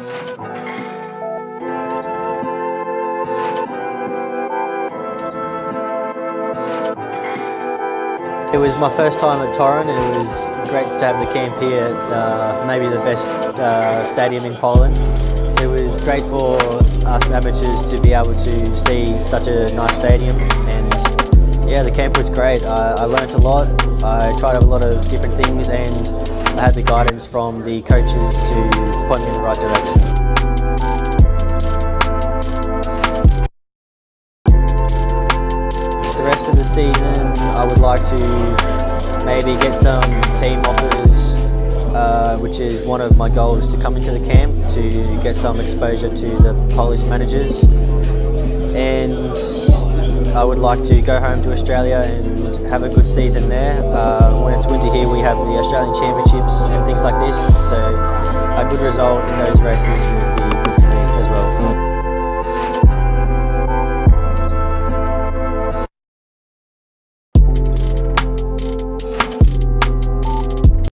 It was my first time at Torun, and it was great to have the camp here at maybe the best stadium in Poland. So it was great for us amateurs to be able to see such a nice stadium, and yeah, the camp was great. I learnt a lot, I tried out a lot of different things, and I had the guidance from the coaches to point me in the right direction. The rest of the season, I would like to maybe get some team offers, which is one of my goals, to come into the camp to get some exposure to the Polish managers. And I would like to go home to Australia and have a good season there. When it's winter here, we have the Australian Championships and things like this, so a good result in those races would be good for me as well.